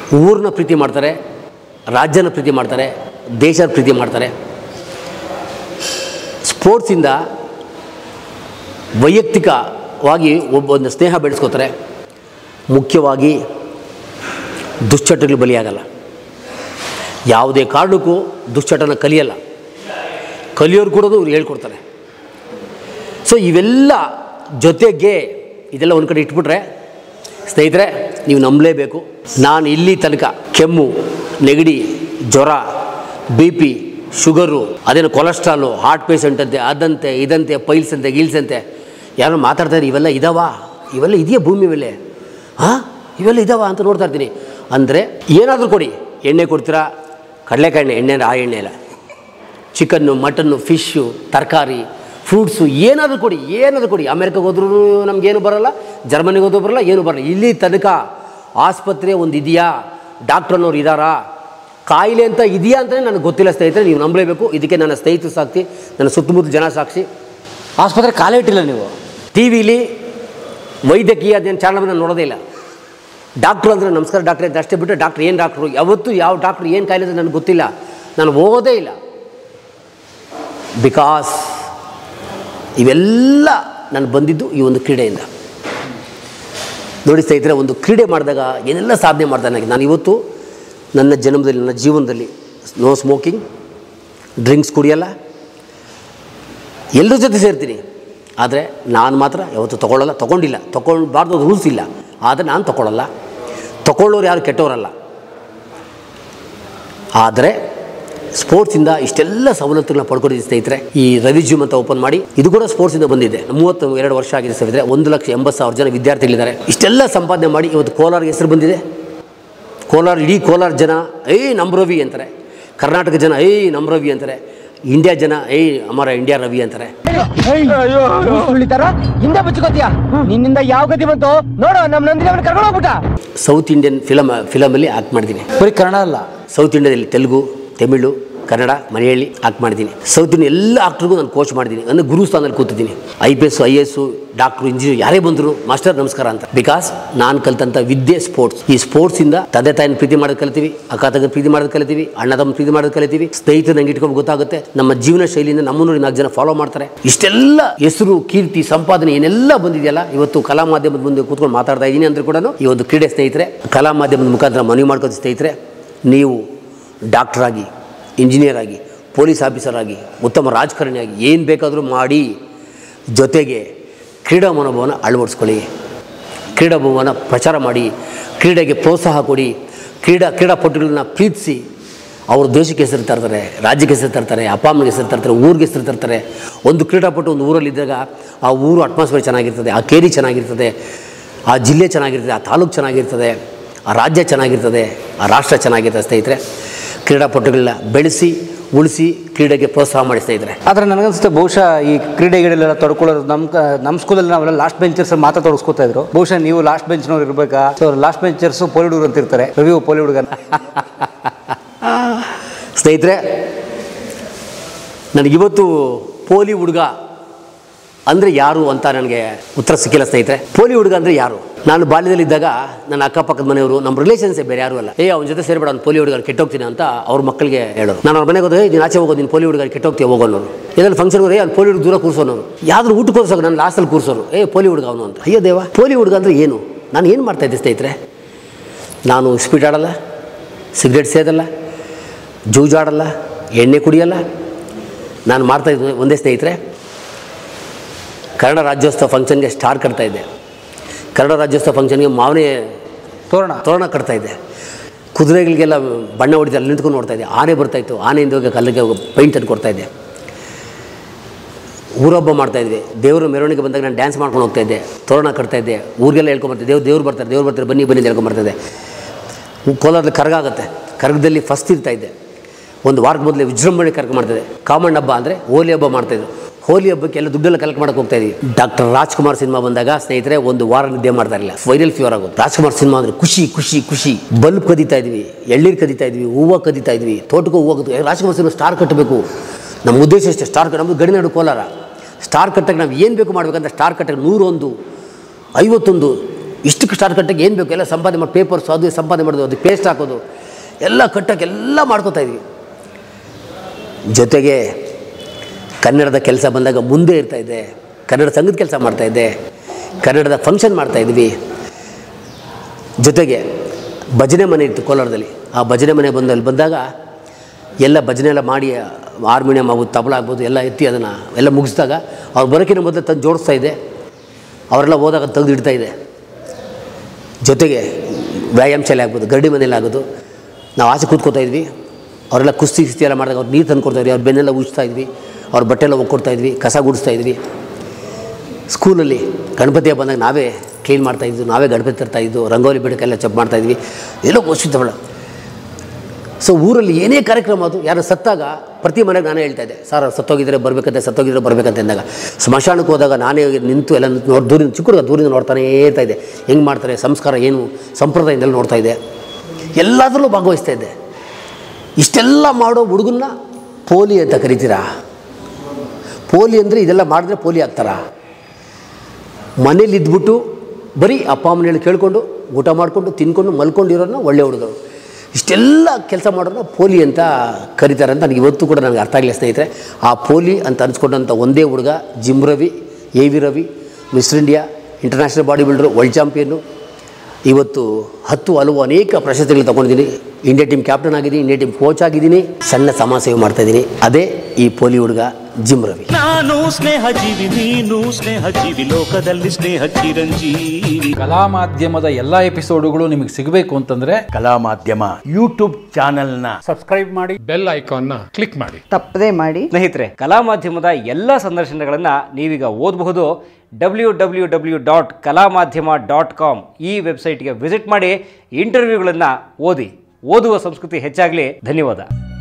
ಊರನ್ನ ಪ್ರೀತಿ ಮಾಡ್ತಾರೆ, ರಾಜ್ಯನ ಪ್ರೀತಿ ಮಾಡ್ತಾರೆ, ದೇಶದ ಪ್ರೀತಿ ಮಾಡ್ತಾರೆ. ಸ್ಪೋರ್ಟ್ಸಿಂದ ವೈಯಕ್ತಿಕವಾಗಿ ಒಬ್ಬೊಂದು ಸ್ನೇಹ ಬೆಳೆಸ್ಕೋತಾರೆ. ಮುಖ್ಯವಾಗಿ ದುಶ್ಚಟಗಳು ಬಲಿಯಾಗಲ್ಲ. ಯಾವುದೇ ಕಾರಣಕ್ಕೂ ದುಶ್ಚಟನ ಕಲಿಯಲ್ಲ. ಕಲಿಯೋರು ಕೂಡ ಇವ್ರು ಹೇಳ್ಕೊಡ್ತಾರೆ. ಸೊ ಇವೆಲ್ಲ ಜೊತೆಗೆ ಇದೆಲ್ಲ ಒಂದು ಕಡೆ ಇಟ್ಬಿಟ್ರೆ ಸ್ನೇಹಿತರೆ, ನೀವು ನಂಬಲೇಬೇಕು. ನಾನು ಇಲ್ಲಿ ತನಕ ಕೆಮ್ಮು, ನೆಗಡಿ, ಜ್ವರ, ಬಿ ಪಿ, ಶುಗರು, ಅದೇನು ಕೊಲೆಸ್ಟ್ರಾಲು, ಹಾರ್ಟ್ ಪೇಷಂಟ್ ಅಂತೆ, ಅದಂತೆ ಇದಂತೆ, ಪೈಲ್ಸ್ ಅಂತೆ, ಗೀಲ್ಸ್ ಅಂತೆ, ಯಾರು ಮಾತಾಡ್ತಾರೆ ಇವೆಲ್ಲ ಇದಾವ, ಇವೆಲ್ಲ ಇದೆಯಾ ಭೂಮಿ ಮೇಲೆ, ಹಾಂ ಇವೆಲ್ಲ ಇದಾವ ಅಂತ ನೋಡ್ತಾ ಇರ್ತೀನಿ. ಅಂದರೆ ಏನಾದರೂ ಕೊಡಿ, ಎಣ್ಣೆ ಕೊಡ್ತೀರಾ, ಕಡಲೆಕಾಯಿ ಎಣ್ಣೆ, ಎಣ್ಣೆ ಅಂದರೆ ಆ ಎಣ್ಣೆ ಇಲ್ಲ, ಚಿಕನ್ನು, ಮಟನ್ನು, ಫಿಶ್ಶು, ತರಕಾರಿ, ಫ್ರೂಟ್ಸು, ಏನಾದರೂ ಕೊಡಿ, ಏನಾದರೂ ಕೊಡಿ. ಅಮೆರಿಕಾಗೆ ಹೋದ್ರೂ ನಮಗೇನು ಬರೋಲ್ಲ, ಜರ್ಮನಿಗೆ ಹೋದ್ರೂ ಬರೋಲ್ಲ, ಏನು ಬರೋಲ್ಲ. ಇಲ್ಲಿ ತನಕ ಆಸ್ಪತ್ರೆ ಒಂದು ಇದೆಯಾ, ಡಾಕ್ಟ್ರ್ ಅನ್ನೋರು ಇದ್ದಾರಾ, ಕಾಯಿಲೆ ಅಂತ ಇದೆಯಾ ಅಂತಲೇ ನನಗೆ ಗೊತ್ತಿಲ್ಲ ಸ್ನೇಹಿತರೆ. ನೀವು ನಂಬಲೇಬೇಕು. ಇದಕ್ಕೆ ನನ್ನ ಸ್ನೇಹಿತರು ಸಾಕ್ಷಿ, ನನ್ನ ಸುತ್ತಮುತ್ತ ಜನ ಸಾಕ್ಷಿ. ಆಸ್ಪತ್ರೆ ಕಾಲೇ ಇಟ್ಟಿಲ್ಲ ನೀವು. ಟಿ ವಿಲಿ ವೈದ್ಯಕೀಯ ಅದೇನು ಚಾನಲ್ ನೋಡೋದೇ ಇಲ್ಲ. ಡಾಕ್ಟ್ರು ಅಂದರೆ ನಮಸ್ಕಾರ ಡಾಕ್ಟ್ರೆ ಅಂತ ಅಷ್ಟೇ ಬಿಟ್ಟರೆ ಡಾಕ್ಟ್ರ್ ಏನು ಡಾಕ್ಟ್ರು, ಯಾವತ್ತೂ ಯಾವ ಡಾಕ್ಟ್ರು ಏನು ಕಾಯಿಲೆ ಅಂತ ನನಗೆ ಗೊತ್ತಿಲ್ಲ, ನಾನು ಓದೋದೇ ಇಲ್ಲ. ಬಿಕಾಸ್ ಇವೆಲ್ಲ ನಾನು ಬಂದಿದ್ದು ಈ ಒಂದು ಕ್ರೀಡೆಯಿಂದ. ನೋಡಿ ಸ್ನೇಹಿತರೆ, ಒಂದು ಕ್ರೀಡೆ ಮಾಡಿದಾಗ ಏನೆಲ್ಲ ಸಾಧನೆ ಮಾಡ್ತಾನೆ. ನಾನು ಇವತ್ತು ನನ್ನ ಜನ್ಮದಲ್ಲಿ, ನನ್ನ ಜೀವನದಲ್ಲಿ ನೋ ಸ್ಮೋಕಿಂಗ್, ಡ್ರಿಂಕ್ಸ್ ಕುಡಿಯಲ್ಲ, ಎಲ್ಲರ ಜೊತೆ ಸೇರ್ತೀನಿ. ಆದರೆ ನಾನು ಮಾತ್ರ ಯಾವತ್ತೂ ತೊಗೊಳ್ಳಲ್ಲ, ತೊಗೊಂಡಿಲ್ಲ, ತೊಗೊಳ್ಬಾರ್ದು, ರೂಲ್ಸ್ ಇಲ್ಲ. ಆದರೆ ನಾನು ತೊಗೊಳ್ಳಲ್ಲ. ತೊಗೊಳ್ಳೋರು ಯಾರು ಕೆಟ್ಟವರಲ್ಲ. ಆದರೆ ಸ್ಪೋರ್ಟ್ಸಿಂದ ಇಷ್ಟೆಲ್ಲ ಸವಲತ್ತುಗಳನ್ನ ಪಡ್ಕೊಂಡಿದ್ದೀನಿ ಸ್ನೇಹಿತರೆ. ಈ ರವಿ ಜಿಮ್ ಅಂತ ಓಪನ್ ಮಾಡಿ, ಇದು ಕೂಡ ಸ್ಪೋರ್ಟ್ಸಿಂದ ಬಂದಿದೆ. ಮೂವತ್ತು ಎರಡು ವರ್ಷ ಆಗಿದೆ ಸ್ನೇಹಿತರೆ. ಒಂದು ಲಕ್ಷ ಎಂಬತ್ತು ಸಾವಿರ ಜನ ವಿದ್ಯಾರ್ಥಿಗಳಿದ್ದಾರೆ. ಇಷ್ಟೆಲ್ಲ ಸಂಪಾದನೆ ಮಾಡಿ ಇವತ್ತು ಕೋಲಾರ್ಗೆ ಹೆಸರು ಬಂದಿದೆ. ಕೋಲಾರ, ಇಡೀ ಕೋಲಾರ ಜನ ಏಯ್ ನಮ್ಮ ರವಿ ಅಂತಾರೆ, ಕರ್ನಾಟಕ ಜನ ಏಯ್ ನಮ್ಮ ರವಿ ಅಂತಾರೆ, ಇಂಡಿಯಾ ಜನ ಏಯ್ ಅಮರ ಇಂಡಿಯಾ ರವಿ ಅಂತಾರೆ. ಹಿಂದೆ ಬಚ್ಕೋತೀಯ, ನಿನ್ನಿಂದ ಯಾವ ಗತಿ ಬಂತು ನೋಡು, ನಮ್ಮ ನಂದಿನಿ ಅವನು ಕರ್ಕೊಂಡು ಹೋಗ್ಬಿಟ್ಟ. ಸೌತ್ ಇಂಡಿಯನ್ ಫಿಲಮ್ ಫಿಲಮಲ್ಲಿ ಆ್ಯಕ್ಟ್ ಮಾಡಿದ್ದೀನಿ. ಬರೀ ಕನ್ನಡ ಅಲ್ಲ, ಸೌತ್ ಇಂಡಿಯಾದಲ್ಲಿ ತೆಲುಗು, ತಮಿಳು, ಕನ್ನಡ, ಮಲಯಾಳಿ ಆ್ಯಕ್ಟ್ ಮಾಡಿದ್ದೀನಿ. ಸೌತ್ ಇಂಡಿಯನ್ ಎಲ್ಲ ಆಕ್ಟ್ರಿಗೂ ನಾನು ಕೋಚ್ ಮಾಡಿದ್ದೀನಿ. ನನ್ನ ಗುರು ಸ್ಥಾನದಲ್ಲಿ ಕೂತಿದ್ದೀನಿ. I P S, I A S, doctor, engineer ಯಾರೇ ಬಂದರು ಮಾಸ್ಟರ್ ನಮಸ್ಕಾರ ಅಂತ. ಬಿಕಾಸ್ ನಾನು ಕಲಿತಂಥ ವಿದ್ಯೆ ಸ್ಪೋರ್ಟ್ಸ್. ಈ ಸ್ಪೋರ್ಟ್ಸಿಂದ ತಂದೆ ತಾಯಿನ ಪ್ರೀತಿ ಮಾಡೋದು ಕಲಿತೀವಿ, ಅಕ್ಕ ತಂಗ ಪ್ರೀತಿ ಮಾಡೋದು ಕಲಿತೀವಿ, ಅಣ್ಣ ತಮ್ಮ ಪ್ರೀತಿ ಮಾಡೋದು ಕಲಿತೀವಿ, ಸ್ನೇಹಿತರು ನಂಗೆ ಇಟ್ಕೊಂಡು ಗೊತ್ತಾಗುತ್ತೆ. ನಮ್ಮ ಜೀವನ ಶೈಲಿಯಿಂದ ನಮ್ಮನ್ನು ನಾಲ್ಕು ಜನ ಫಾಲೋ ಮಾಡ್ತಾರೆ. ಇಷ್ಟೆಲ್ಲ ಹೆಸರು, ಕೀರ್ತಿ, ಸಂಪಾದನೆ ಏನೆಲ್ಲ ಬಂದಿದೆಯಲ್ಲ, ಇವತ್ತು ಕಲಾ ಮಾಧ್ಯಮದ ಮುಂದೆ ಕೂತ್ಕೊಂಡು ಮಾತಾಡ್ತಾ ಇದ್ದೀನಿ ಅಂದರೆ ಕೂಡ ಈ ಒಂದು ಕ್ರೀಡೆ ಸ್ನೇಹಿತರೆ, ಕಲಾ ಮಾಧ್ಯಮದ ಮುಖಾಂತರ ಮನವಿ ಮಾಡ್ಕೊಂಡು ಸ್ನೇಹಿತರೆ, ನೀವು ಡಾಕ್ಟ್ರಾಗಿ, ಇಂಜಿನಿಯರ್ ಆಗಿ, ಪೊಲೀಸ್ ಆಫೀಸರ್ ಆಗಿ, ಉತ್ತಮ ರಾಜಕಾರಣಿಯಾಗಿ ಏನು ಬೇಕಾದರೂ ಮಾಡಿ, ಜೊತೆಗೆ ಕ್ರೀಡಾ ಮನೋಭಾವನ ಅಳವಡಿಸ್ಕೊಳ್ಳಿ. ಕ್ರೀಡಾಭವನ ಪ್ರಚಾರ ಮಾಡಿ, ಕ್ರೀಡೆಗೆ ಪ್ರೋತ್ಸಾಹ ಕೊಡಿ. ಕ್ರೀಡಾ ಕ್ರೀಡಾಪಟುಗಳನ್ನ ಪ್ರೀತಿಸಿ, ಅವರು ದೇಶಕ್ಕೆ ಹೆಸರು ತರ್ತಾರೆ, ರಾಜ್ಯಕ್ಕೆ ಹೆಸರು ತರ್ತಾರೆ, ಅಪ್ಪ ಅಮ್ಮನಿಗೆ ಹೆಸರು ತರ್ತಾರೆ, ಊರಿಗೆ ಹೆಸರು ತರ್ತಾರೆ. ಒಂದು ಕ್ರೀಡಾಪಟು ಒಂದು ಊರಲ್ಲಿದ್ದಾಗ ಆ ಊರು ಅಟ್ಮಾಸ್ಫಿಯರ್ ಚೆನ್ನಾಗಿರ್ತದೆ, ಆ ಕೇರಿ ಚೆನ್ನಾಗಿರ್ತದೆ, ಆ ಜಿಲ್ಲೆ ಚೆನ್ನಾಗಿರ್ತದೆ, ಆ ತಾಲೂಕು ಚೆನ್ನಾಗಿರ್ತದೆ, ಆ ರಾಜ್ಯ ಚೆನ್ನಾಗಿರ್ತದೆ, ಆ ರಾಷ್ಟ್ರ ಚೆನ್ನಾಗಿರ್ತದೆ. ಸ್ನೇಹಿತರೆ, ಕ್ರೀಡಾಪಟುಗಳನ್ನ ಬೆಳೆಸಿ, ಉಳಿಸಿ, ಕ್ರೀಡೆಗೆ ಪ್ರೋತ್ಸಾಹ ಮಾಡಿ ಸ್ನೇಹಿತರೆ. ಆದರೆ ನನಗನ್ಸುತ್ತೆ ಬಹುಶಃ ಈ ಕ್ರೀಡೆಗಳೆಲ್ಲ ತೊಡ್ಕೊಳ್ಳೋದು ನಮ್ಮ ನಮ್ಮ ಸ್ಕೂಲಲ್ಲಿ ನಾವೆಲ್ಲ ಲಾಸ್ಟ್ ಬೆಂಚರ್ಸ್ ಮಾತ್ರ ತೊಡಗಿಸ್ಕೊತಾ ಇದ್ರು. ಬಹುಶಃ ನೀವು ಲಾಸ್ಟ್ ಬೆಂಚ್ನವ್ರು ಇರಬೇಕಾ? ಸೊ ಲಾಸ್ಟ್ ಬೆಂಚರ್ಸು ಪೋಲಿ ಹುಡುಗರು ಅಂತ ಇರ್ತಾರೆ. ರವಿ ಪೋಲಿ ಹುಡುಗನ ಸ್ನೇಹಿತರೆ, ನನಗಿವತ್ತು ಪೋಲಿ ಹುಡುಗ ಅಂದರೆ ಯಾರು ಅಂತ ನನಗೆ ಉತ್ತರ ಸಿಕ್ಕಿಲ್ಲ ಸ್ನೇಹಿತರೆ. ಪೋಲಿ ಹುಡುಗ ಅಂದರೆ ಯಾರು? ನಾನು ಬಾಲ್ಯದಲ್ಲಿದ್ದಾಗ ನನ್ನ ಅಕ್ಕಪಕ್ಕದ ಮನೆಯವರು, ನಮ್ಮ ರಿಲೇಷನ್ಸೇ ಬೇರೆ ಯಾರು ಅಲ್ಲ, ಏ ಅವನ ಜೊತೆ ಸೇರಿಬೇಡ, ಅವ್ನು ಪೋಲಿ ಹುಡುಗ ಕೆಟ್ಟೋಗ್ತೀನಿ ಅಂತ ಅವ್ರ ಮಕ್ಕಳಿಗೆ ಹೇಳೋರು. ನಾನು ಅವ್ರ ಮನೆಗೆ ಹೋದ್ರೆ ನೀನು ಆಚೆ ಹೋಗೋದು, ನೀನು ಪೋಲಿ ಹುಡುಗ ಕೆಟ್ಟೋಗ್ತೀವಿ ಹೋಗೋನವರು. ಏನಾದ್ರು ಫಂಕ್ಷನ್ ಹೋದ್ರೆ ಅವ್ನು ಪೋಲಿ ಹುಡುಗ ದೂರ ಕೂರಿಸೋನು, ಯಾವ್ದು ಊಟ ಕೂರಿಸೋಕೆ ನಾನು ಲಾಸ್ಟಲ್ಲಿ ಕೂರಿಸೋರು, ಏ ಪೋಲಿ ಹುಡುಗ ಅವನು ಅಂತ. ಅಯ್ಯೋ ದೇವ, ಪೋಲಿ ಹುಡುಗ ಅಂದರೆ ಏನು? ನಾನು ಏನು ಮಾಡ್ತಾಯಿದ್ದೆ ಸ್ನೇಹಿತರೆ? ನಾನು ಸ್ಪೀಡ್ ಆಡಲ್ಲ, ಸಿಗರೇಟ್ ಸೇದಲ್ಲ, ಜೂಜಾಡಲ್ಲ, ಎಣ್ಣೆ ಕುಡಿಯಲ್ಲ. ನಾನು ಮಾಡ್ತಾಯಿದ್ದೆ ಒಂದೇ ಸ್ನೇಹಿತರೆ, ಕನ್ನಡ ರಾಜ್ಯೋತ್ಸವ ಫಂಕ್ಷನ್ಗೆ ಸ್ಟಾರ್ ಕಟ್ತಾಯಿದ್ದೆ. ಕನ್ನಡ ರಾಜ್ಯೋತ್ಸವ ಫಂಕ್ಷನ್ಗೆ ಮಾವನೇ ತೋರಣ ತೋರಣ ಕಟ್ತಾಯಿದ್ದೆ. ಕುದುರೆಗಳಿಗೆಲ್ಲ ಬಣ್ಣ ಹೊಡಿತಾರೆ, ಅಲ್ಲಿ ನಿಂತ್ಕೊಂಡು ನೋಡ್ತಾಯಿದ್ದೆ. ಆನೆ ಬರ್ತಾಯಿತ್ತು, ಆನೆಯಿಂದ ಹೋಗಿ ಕಲ್ಲಿಗೆ ಪೈಂಟ್ ತಂದು ಕೊಡ್ತಾಯಿದ್ದೆ. ಊರೊಬ್ಬ ಮಾಡ್ತಾಯಿದ್ವಿ. ದೇವರು ಮೆರವಣಿಗೆ ಬಂದಾಗ ನಾನು ಡ್ಯಾನ್ಸ್ ಮಾಡ್ಕೊಂಡು ಹೋಗ್ತಾಯಿದ್ದೆ, ತೋರಣ ಕಟ್ತಾಯಿದ್ದೆ. ಊರಿಗೆಲ್ಲ ಹೇಳ್ಕೊಂಬರ್ತಿದ್ದೆ, ದೇವ್ರು ದೇವ್ರು ಬರ್ತಾರೆ, ದೇವ್ರು ಬರ್ತಾರೆ, ಬನ್ನಿ ಬನ್ನಿ ಹೇಳ್ಕೊಂಬರ್ತಿದ್ದೆ. ಕೋಲಾರದಲ್ಲಿ ಕರಗ ಆಗುತ್ತೆ, ಕರಗದಲ್ಲಿ ಫಸ್ಟ್ ಇರ್ತಾಯಿದ್ದೆ. ಒಂದು ವಾರಕ್ಕೆ ಮೊದಲೇ ವಿಜೃಂಭಣೆ ಕರ್ಕ ಮಾಡ್ತಾಯಿದ್ದೆ. ಕಾಮಣ್ಣ ಹಬ್ಬ ಅಂದರೆ ಹೋಲಿ ಹಬ್ಬ ಮಾಡ್ತಾಯಿದ್ರು. ಹೋಲಿ ಹಬ್ಬಕ್ಕೆ ಎಲ್ಲ ದುಡ್ಡೆಲ್ಲ ಕಲೆಕ್ಟ್ ಮಾಡೋಕೆ ಹೋಗ್ತಾ ಇದ್ವಿ. ಡಾಕ್ಟರ್ ರಾಜ್ಕುಮಾರ್ ಸಿನಿಮಾ ಬಂದಾಗ ಸ್ನೇಹಿತರೆ ಒಂದು ವಾರ ನಿದ್ದೆ ಮಾಡ್ತಾ ಇರಲಿಲ್ಲ, ವೈರಲ್ ಫೀವರ್ ಆಗೋದು. ರಾಜ್ಕುಮಾರ್ ಸಿನಿಮಾ ಅಂದರೆ ಖುಷಿ ಖುಷಿ ಖುಷಿ. ಬಲ್ಬ್ ಕದೀತಾ ಇದ್ವಿ, ಎಳ್ಳೀರು ಕದೀತಾ ಇದ್ವಿ, ಹೂವು ಕದೀತಾ ಇದ್ವಿ, ತೋಟಕ್ಕೂ ಹೂವು ಕದ್ದು. ರಾಜ್ಕುಮಾರ್ ಸಿನಿಮಾ ಸ್ಟಾರ್ ಕಟ್ಟಬೇಕು, ನಮ್ಮ ಉದ್ದೇಶ ಅಷ್ಟೇ. ಸ್ಟಾರ್ ಕಟ್ ನಮ್ಮದು ಗಡಿನಾಡು ಕೋಲಾರ. ಸ್ಟಾರ್ ಕಟ್ಟಕ್ಕೆ ನಾವು ಏನು ಬೇಕು ಮಾಡಬೇಕಂತ ಸ್ಟಾರ್ ಕಟ್ಟಕ್ಕೆ ನೂರೊಂದು, ಐವತ್ತೊಂದು, ಇಷ್ಟಕ್ಕೆ ಸ್ಟಾರ್ ಕಟ್ಟಕ್ಕೆ ಏನು ಬೇಕು ಎಲ್ಲ ಸಂಪಾದನೆ ಮಾಡಿ, ಪೇಪರ್ಸ್ ಅದು ಸಂಪಾದನೆ ಮಾಡೋದು, ಅದಕ್ಕೆ ಪೇಸ್ಟ್ ಹಾಕೋದು ಎಲ್ಲ ಕಟ್ಟಕ್ಕೆ ಎಲ್ಲ ಮಾಡ್ಕೋತಾ ಇದ್ವಿ. ಜೊತೆಗೆ ಕನ್ನಡದ ಕೆಲಸ ಬಂದಾಗ ಮುಂದೆ ಇರ್ತಾಯಿದ್ದೆ, ಕನ್ನಡ ಸಂಘದ ಕೆಲಸ ಮಾಡ್ತಾಯಿದ್ದೆ, ಕನ್ನಡದ ಫಂಕ್ಷನ್ ಮಾಡ್ತಾಯಿದ್ವಿ. ಜೊತೆಗೆ ಭಜನೆ ಮನೆ ಇತ್ತು ಕೋಲಾರದಲ್ಲಿ. ಆ ಭಜನೆ ಮನೆ ಬಂದು ಅಲ್ಲಿ ಬಂದಾಗ ಎಲ್ಲ ಭಜನೆ ಎಲ್ಲ ಮಾಡಿ ಹಾರ್ಮೋನಿಯಂ ಆಗ್ಬೋದು, ತಬಲ ಆಗ್ಬೋದು ಎಲ್ಲ ಎತ್ತಿ ಅದನ್ನು ಎಲ್ಲ ಮುಗಿಸಿದಾಗ ಅವ್ರು ಬರೋಕ್ಕಿಂತ ಮೊದಲು ತಂದು ಜೋಡಿಸ್ತಾ ಇದ್ದೆ. ಅವರೆಲ್ಲ ಹೋದಾಗ ತೆಗೆದು ಇಡ್ತಾಯಿದ್ದೆ. ಜೊತೆಗೆ ವ್ಯಾಯಾಮ ಶಾಲೆ ಆಗ್ಬೋದು, ಗರಡಿ ಮನೆಯಲ್ಲಿ ಆಗೋದು, ನಾವು ಆಚೆ ಕೂತ್ಕೋತಾ ಇದ್ವಿ. ಅವರೆಲ್ಲ ಕುಸ್ತಿ ಗಿಸ್ತಿ ಎಲ್ಲ ಮಾಡಿದಾಗ ಅವ್ರು ನೀರು ತಂದು ಕೊಡ್ತಾಯಿದ್ವಿ, ಅವ್ರ ಬೆನ್ನೆಲ್ಲ ಉಜ್ತಾ ಇದ್ವಿ, ಅವ್ರ ಬಟ್ಟೆ ಎಲ್ಲ ಒಕ್ಕೊಡ್ತಾಯಿದ್ವಿ, ಕಸ ಗುಡಿಸ್ತಾ ಇದ್ವಿ. ಸ್ಕೂಲಲ್ಲಿ ಗಣಪತಿಯ ಬಂದಾಗ ನಾವೇ ಕ್ಲೀನ್ ಮಾಡ್ತಾಯಿದ್ವಿ, ನಾವೇ ಗಣಪತಿ ತರ್ತಾಯಿದ್ದು, ರಂಗೋಲಿ ಬಿಡಕ್ಕೆಲ್ಲ ಚಪ್ ಮಾಡ್ತಾಯಿದ್ವಿ, ಎಲ್ಲೋ ಓದಿಸಿದ್ದವಳ. ಸೊ ಊರಲ್ಲಿ ಏನೇ ಕಾರ್ಯಕ್ರಮ ಅದು, ಯಾರು ಸತ್ತಾಗ ಪ್ರತಿ ಮನೆಗೆ ನಾನೇ ಹೇಳ್ತಾಯಿದ್ದೆ, ಸರ್ ಅವ್ರು ಸತ್ತೋಗಿದ್ರೆ ಬರಬೇಕಂತೆ, ಸತ್ತೋಗಿದ್ರೆ ಬರಬೇಕಂತ ಅಂದಾಗ ಸ್ಮಶಾನಕ್ಕೆ ಹೋದಾಗ ನಾನೇ ನಿಂತು ಎಲ್ಲ ನೋಡಿ ದೂರಿಂದ ಚಿಕ್ಕ ದೂರಿಂದ ನೋಡ್ತಾನೇ ಇರ್ತಾಯಿದ್ದೆ, ಹೆಂಗೆ ಮಾಡ್ತಾರೆ, ಸಂಸ್ಕಾರ ಏನು, ಸಂಪ್ರದಾಯದೆಲ್ಲ ನೋಡ್ತಾಯಿದ್ದೆ, ಎಲ್ಲದರಲ್ಲೂ ಭಾಗವಹಿಸ್ತಾ ಇದ್ದೆ. ಇಷ್ಟೆಲ್ಲ ಮಾಡೋ ಹುಡುಗನ್ನ ಪೋಲಿ ಅಂತ ಕರಿತೀರಾ? ಪೋಲಿ ಅಂದರೆ ಇದೆಲ್ಲ ಮಾಡಿದ್ರೆ ಪೋಲಿ ಆಗ್ತಾರಾ? ಮನೇಲಿ ಇದ್ಬಿಟ್ಟು ಬರೀ ಅಪ್ಪ ಅಮ್ಮನ ಹೇಳಿ ಕೇಳಿಕೊಂಡು ಊಟ ಮಾಡಿಕೊಂಡು ತಿನ್ಕೊಂಡು ಮಲ್ಕೊಂಡಿರೋನ್ನ ಒಳ್ಳೆ ಹುಡುಗರು, ಇಷ್ಟೆಲ್ಲ ಕೆಲಸ ಮಾಡೋನ್ನ ಪೋಲಿ ಅಂತ ಕರೀತಾರೆ ಅಂತ ನನಗೆ ಇವತ್ತು ಕೂಡ ನನಗೆ ಅರ್ಥ ಆಗಲಿಲ್ಲ ಸ್ನೇಹಿತರೆ. ಆ ಪೋಲಿ ಅಂತ ಅನಿಸ್ಕೊಂಡಂಥ ಒಂದೇ ಹುಡುಗ gym Ravi, A V Ravi, mister India, international body builder, world champion. ಇವತ್ತು ಹತ್ತು ಹಲವು ಅನೇಕ ಪ್ರಶಸ್ತಿಗಳು ತೊಗೊಂಡಿದ್ದೀನಿ. ಇಂಡಿಯಾ ಟೀಮ್ ಕ್ಯಾಪ್ಟನ್ ಆಗಿದ್ದೀನಿ, ಇಂಡಿಯಾ ಟೀಮ್ ಕೋಚ್ ಆಗಿದ್ದೀನಿ, ಸಣ್ಣ ಸಮಾಜ ಸೇವೆ ಮಾಡ್ತಾಯಿದ್ದೀನಿ. ಅದೇ ಈ ಪೋಲಿ ಹುಡುಗ ಜಿಮ್ ರವಿ. ನಾನು ಸ್ನೇಹ ಜೀವಿ, ನೀನು ಸ್ನೇಹ ಜೀವಿ, ಲೋಕದಲ್ಲಿ ಸ್ನೇಹ ಚಿರಂಜೀವಿ. ಕಲಾ ಮಾಧ್ಯಮದ ಎಲ್ಲಾ ಎಪಿಸೋಡುಗಳು ನಿಮಗೆ ಸಿಗಬೇಕು ಅಂತಂದ್ರೆ ಕಲಾ ಮಾಧ್ಯಮ ಯೂಟ್ಯೂಬ್ ಚಾನೆಲ್ನ ಸಬ್ಸ್ಕ್ರೈಬ್ ಮಾಡಿ, ಬೆಲ್ ಐಕಾನ್ನ ಕ್ಲಿಕ್ ಮಾಡಿ, ತಪ್ಪದೇ ಮಾಡಿ. ಸ್ನೇಹಿತರೆ, ಕಲಾ ಮಾಧ್ಯಮದ ಎಲ್ಲ ಸಂದರ್ಶನಗಳನ್ನು ನೀವೀಗ ಓದಬಹುದು. ಡಬ್ಲ್ಯೂ ಡಬ್ಲ್ಯೂ ಡಬ್ಲ್ಯೂ ಡಾಟ್ ಕಲಾ ಮಾಧ್ಯಮ ಡಾಟ್ ಕಾಮ್ ಈ ವೆಬ್ಸೈಟ್ಗೆ ವಿಸಿಟ್ ಮಾಡಿ ಇಂಟರ್ವ್ಯೂಗಳನ್ನು ಓದಿ. ಓದುವ ಸಂಸ್ಕೃತಿ ಹೆಚ್ಚಾಗಲಿ. ಧನ್ಯವಾದ.